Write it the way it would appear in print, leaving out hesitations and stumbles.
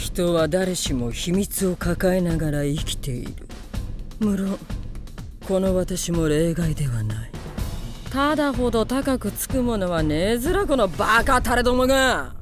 人は誰しも秘密を抱えながら生きている。無論この私も例外ではない。ただほど高くつくものはねえずら、このバカタレどもが。